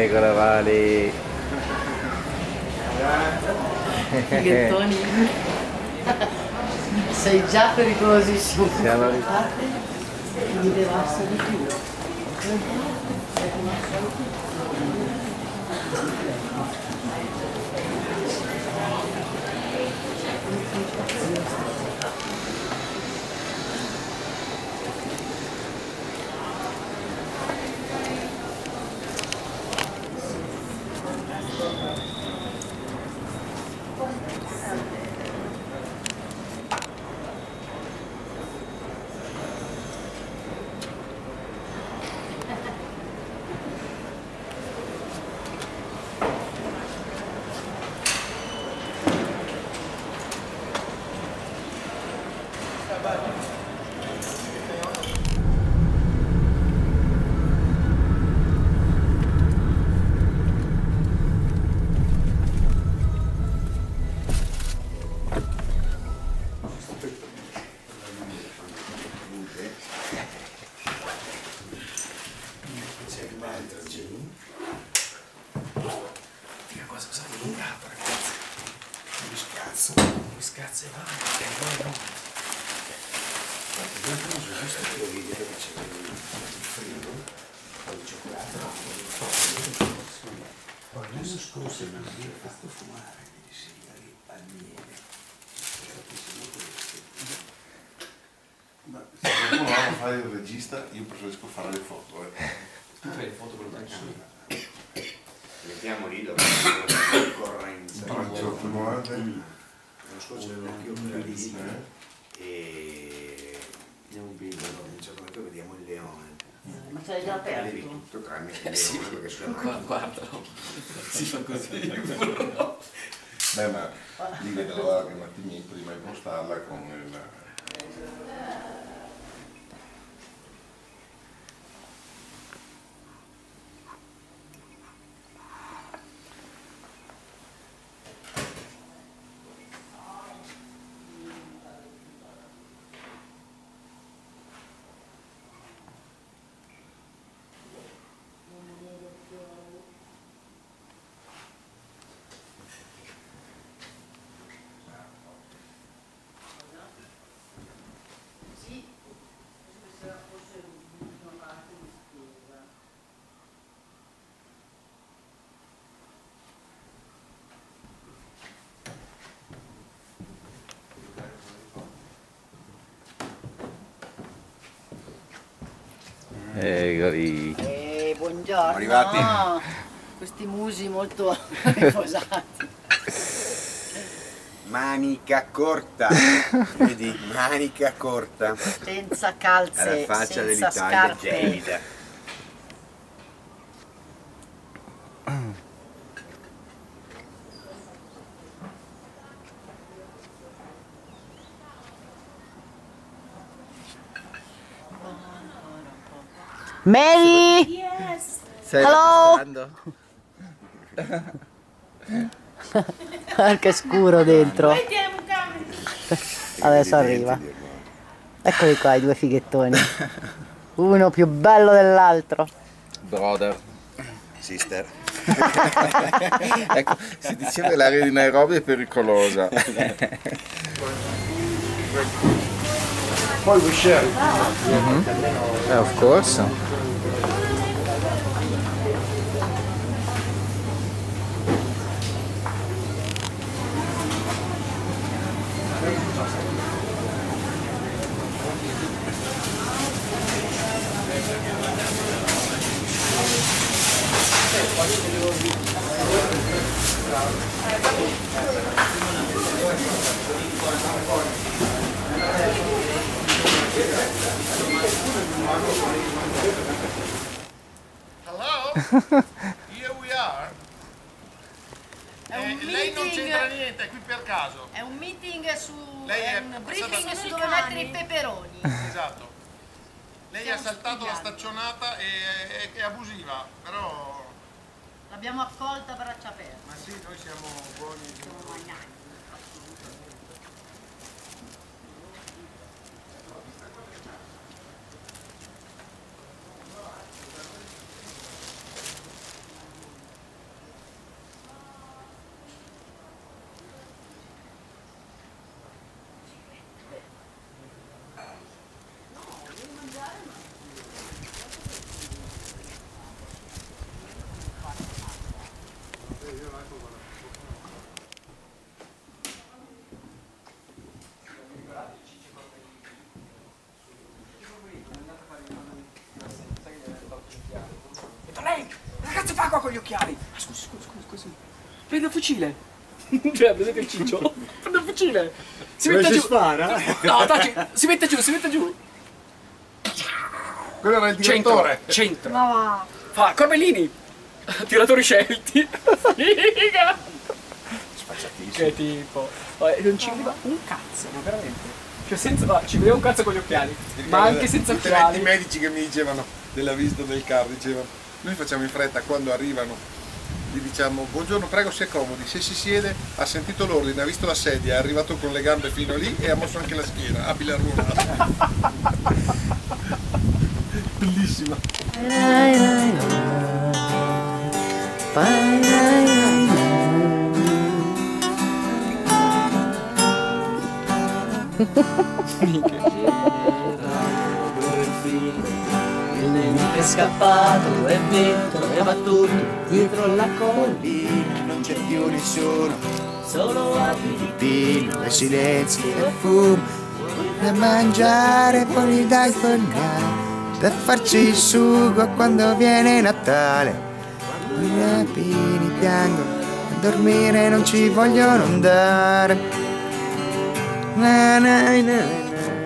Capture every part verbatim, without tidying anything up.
Eccola Vali. Fighettoni. Sei già pericolosissimo. Siamo... Mi devasta di più. Scazzo, va, e poi no. Guarda, abbiamo preso questo che video che c'è il frigo, poi il cioccolato, poi l'anno scorso mi aveva fatto fumare dei sigari al miele. Ma se qualcuno va a fare il regista, io preferisco fare le foto. Eh. Tu fai le foto con la camera. Mettiamo lì dove c'è la concorrenza. Faccio muovere. L'anno scorso avevo anche io quella lì e andiamo un video, a un certo punto vediamo il leone. Ma ce l'hai già Vedevi aperto? tutto tranne il leone, Sì. perché sulla Guarda, guardalo, si fa così. Beh, ma lì vedrò anche un attimino prima di postarla con il... Eccoli. Eh, buongiorno. Siamo arrivati. No, questi musi molto riposati. Manica corta, vedi? Manica corta, Senza calze, alla faccia senza dell'Italia scarpe. gelida. Mary! Yes. Stai Hello? registrando? Guarda che scuro dentro. Vediamo camera. Adesso arriva. Eccoli qua i due fighettoni. Uno più bello dell'altro. Brother. Sister. Ecco, si diceva che l'area di Nairobi è pericolosa. Poi we share. Mm-hmm. Eh, of course. Hello? Here we are. È un Eh, lei non meeting- c'entra niente, è qui per caso. È un meeting su. Lei è è un passata- briefing su dove Americani. mettere i peperoni. Esatto. Lei ha Stiamo saltato la studiando. staccionata e è, è abusiva, però... L'abbiamo accolta a braccia aperte. Ma sì, noi siamo buoni. Siamo magnani. Lei, che cazzo fa qua con gli occhiali? Ah, scusi, scusi, scusi, scusi. Prende il fucile. Cioè, vedete il ciccio? Prende il fucile. Si mette giù. spara? No, taci, si mette giù, si mette giù. Quello era il Centro, direttore. centro. Ma va. Fa, Corbellini. Tiratori scelti. Figa. Che tipo. Oh, non ci vedeva un cazzo, ma veramente. Cioè, senza, no, ci vedeva un cazzo con gli occhiali. Ma anche senza tutti occhiali. i medici che mi dicevano della visita del car, dicevano, noi facciamo in fretta quando arrivano, gli diciamo buongiorno, prego, si accomodi, se si siede ha sentito l'ordine, ha visto la sedia, è arrivato con le gambe fino lì e ha mosso anche la schiena, abile a ruolare. Bellissima. Il nemico è scappato, è vinto, è battuto dietro la collina, non c'è più nessuno, solo alberi di pino e silenzi e fumo, da mangiare poi da cognare, per farci il sugo quando viene Natale. I rapini piangono, a dormire non ci vogliono andare. Na, na, na, na.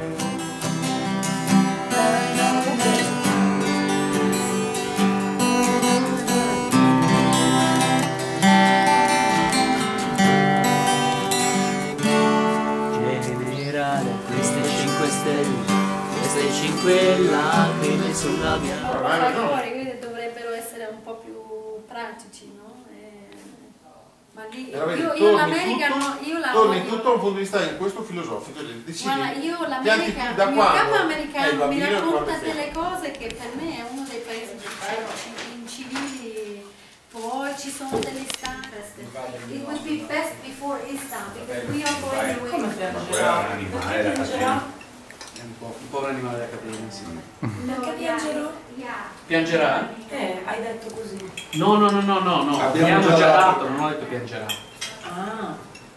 Queste cinque lacrime sulla mia. I colori quindi dovrebbero essere un po' più pratici, no? E... ma lì Però vedi, io, torni io l'America tutto- no, io la torni odio. tutto da un punto di vista in questo filosofico, decidi, Guarda, io pianti l'America, tu da il mio quando capo è il americano mi bambino e racconta quando sei- delle cose che per me è uno dei paesi più incivili. Poi ci sono delle stampe. It would be best before Easter because we are going away. Come piangerà? Animale da catena. È un, po', un povero animale da catena, sì. Perché piangerò? Piangerà? Eh, hai detto così. No, no, no, no, no, no. Abbiamo Abbiamo già già dato. dato, non ho detto piangerà. Ah.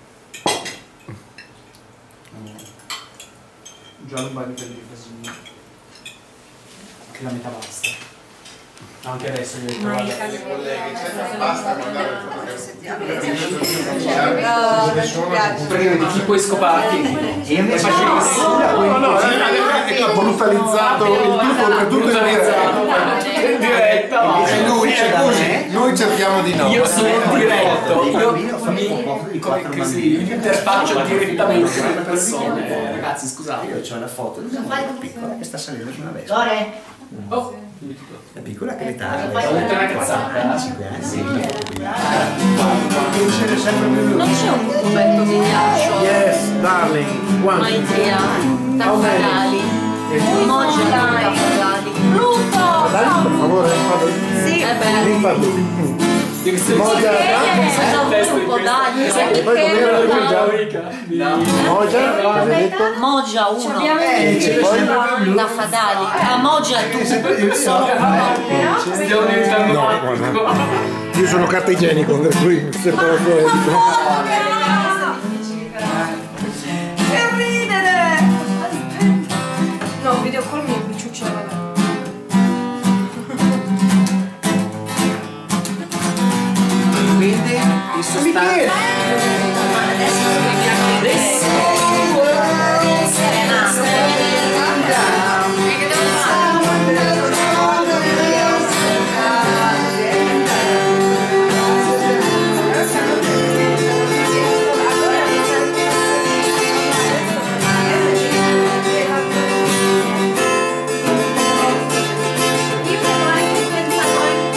Già non vai per il casino. Che la metà basta. Anche adesso io ho Ma i trovato. casi cioè, basta mandare Perché vedi chi puoi scopare? Io mi No, no, è brutalizzato il tutto per tutto in diretta. In diretta. E lui è così, noi cerchiamo di no. Io sono diretto, io mi come così, mi interfaccio direttamente con le persone. Ragazzi, scusate. Io ho una foto di una molto piccola che sta salendo su una Vespa. Lore? Oh, È piccola che l'età. ho detto una cazzata. cinque anni. Sì. Non c'è un cubetto di ghiaccio? Yes, darling. Maitria, taffarali, mogelai, taffarali. Brutto! Per favore, fallo. Sì, è bello. Devi essere Mogia, un po' d'aglio, sai e poi com'era la perché? guida? Mogia, avete detto? Mogia uno, E poi? taffadali, a Mogia due, solo uno. Stiamo diventando matti. Io sono carta igienica, per cui se posso Che ridere! No, un video call mi ciuccia la mano. Quindi il sostanza. Adesso spieghiamo il serenato. Io devo anche pensare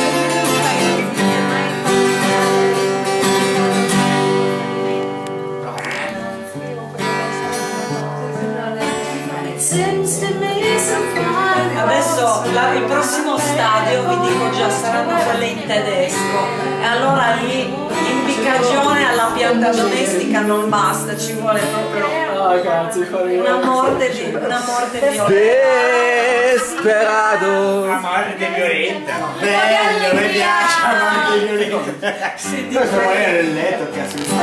Adesso la- il prossimo stadio vi dico già saranno quelle in tedesco e allora lì impiccagione alla pianta domestica non basta, ci vuole proprio Ah, cazzo, una morte di una morte violenta. Desperado. La morte violenta. Bello, mi piace. fanno anche i violini. Noi siamo lì nel letto, cazzo di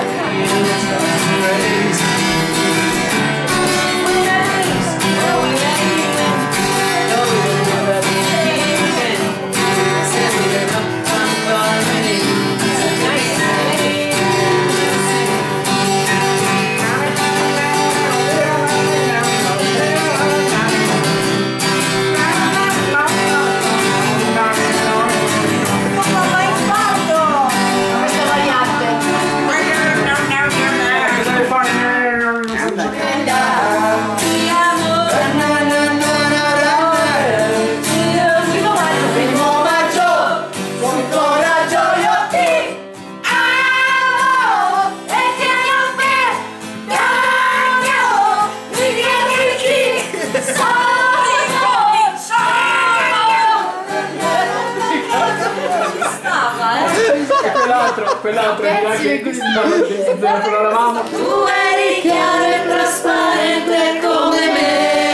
Quell'altro, quell'altro che non eravamo. Tu eri chiaro e trasparente come me.